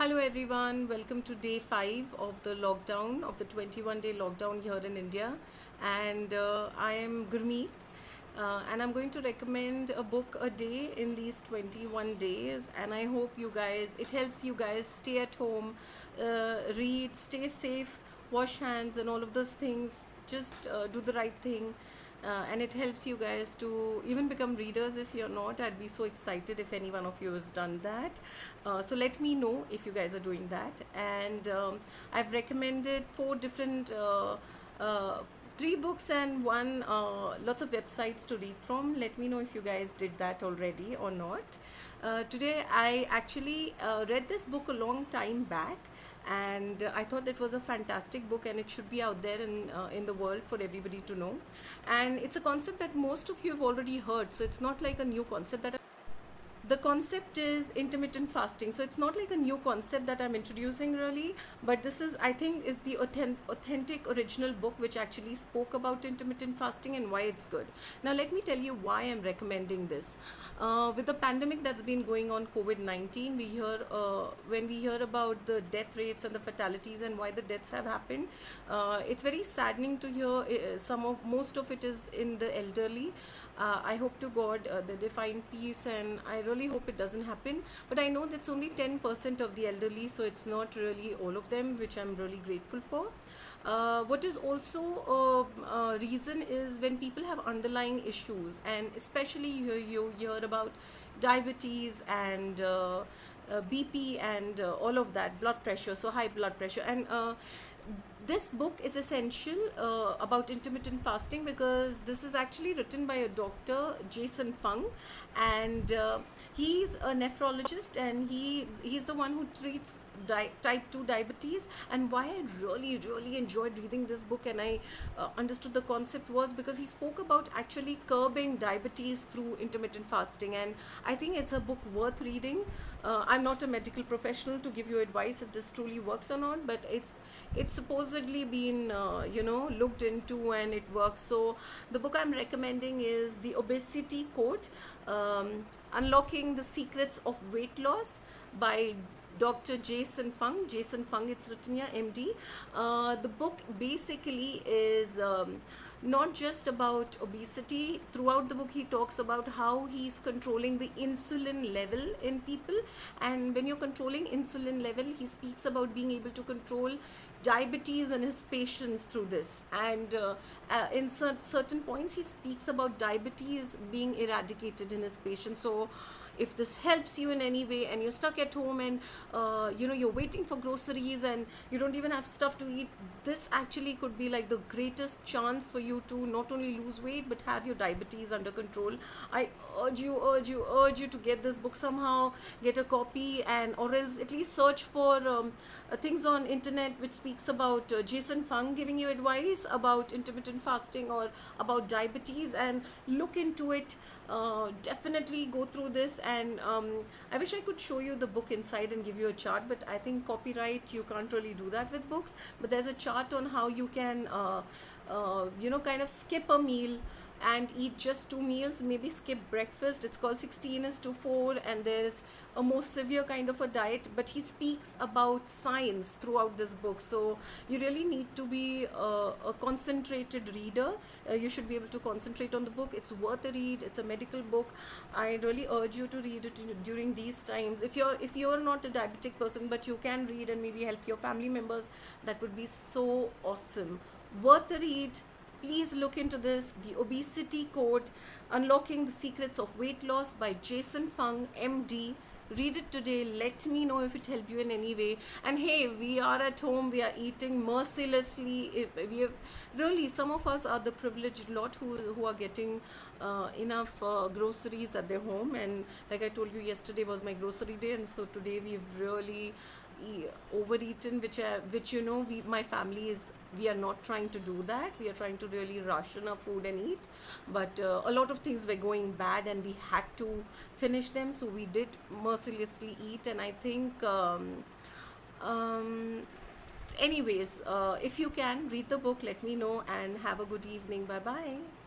Hello everyone, welcome to day 5 of the lockdown, of the 21-day lockdown here in India. And I am Gurmeet, and I'm going to recommend a book a day in these 21 days. And I hope it helps you guys stay at home, read, stay safe, wash hands, and all of those things. Just do the right thing. And it helps you guys to even become readers. If you're not, I'd be so excited if any one of you has done that. So let me know if you guys are doing that. And I've recommended 4 different 3 books and one lots of websites to read from. Let me know if you guys did that already or not. Today I actually read this book a long time back, and I thought that was a fantastic book, and it should be out there in the world for everybody to know. And it's a concept that most of you have already heard, so it's not like a new concept that the concept is intermittent fasting. So it's not like a new concept that I'm introducing really, but this is, I think, is the authentic original book which actually spoke about intermittent fasting and why it's good. Now let me tell you why I'm recommending this. With the pandemic that's been going on, COVID-19, when we hear about the death rates and the fatalities and why the deaths have happened, it's very saddening to hear. Most of it is in the elderly. I hope to God that they find peace, and I really hope it doesn't happen. But I know that's only 10% of the elderly, so it's not really all of them, which I'm really grateful for. What is also a reason is when people have underlying issues, and especially you hear about diabetes and BP and all of that, blood pressure, so high blood pressure. And this book is essential about intermittent fasting, because this is actually written by a doctor, Jason Fung, and he's a nephrologist, and he's the one who treats type 2 diabetes. And why I really enjoyed reading this book, and I understood the concept, was because he spoke about actually curbing diabetes through intermittent fasting. And I think it's a book worth reading. I'm not a medical professional to give you advice if this truly works or not, but it's supposedly been looked into, and it works. So the book I'm recommending is The Obesity Code, Unlocking the Secrets of Weight Loss by Dr. Jason Fung. Jason Fung, it's written here, MD. The book basically is not just about obesity. Throughout the book, he talks about how he's controlling the insulin level in people. And when you're controlling insulin level, he speaks about being able to control diabetes in his patients through this. And in certain points, he speaks about diabetes being eradicated in his patients. So if this helps you in any way, and you're stuck at home, and you're waiting for groceries and you don't even have stuff to eat, this actually could be like the greatest chance for you to not only lose weight but have your diabetes under control. I urge you to get this book somehow, get a copy, and or else at least search for things on internet which speaks about Jason Fung giving you advice about intermittent fasting or about diabetes, and look into it. Definitely go through this. And I wish I could show you the book inside and give you a chart, but I think copyright, you can't really do that with books. But there's a chart on how you can kind of skip a meal and eat just 2 meals, maybe skip breakfast. It's called 16:4, and there's a more severe kind of a diet, but he speaks about science throughout this book. So you really need to be a concentrated reader. You should be able to concentrate on the book. It's worth a read. It's a medical book. I really urge you to read it during these times. If you're not a diabetic person but you can read and maybe help your family members, that would be so awesome. Worth a read. Please look into this, The Obesity Code, Unlocking the Secrets of Weight Loss by Jason Fung, MD. Read it today. Let me know if it helped you in any way. And hey, we are at home. We are eating mercilessly. Really, some of us are the privileged lot who are getting enough groceries at their home. And like I told you, yesterday was my grocery day, and so today we've really overeaten, which my family we are not trying to do that. We are trying to really ration our food and eat, but a lot of things were going bad and we had to finish them, so we did mercilessly eat. And I think anyways, if you can read the book, let me know, and have a good evening. Bye bye.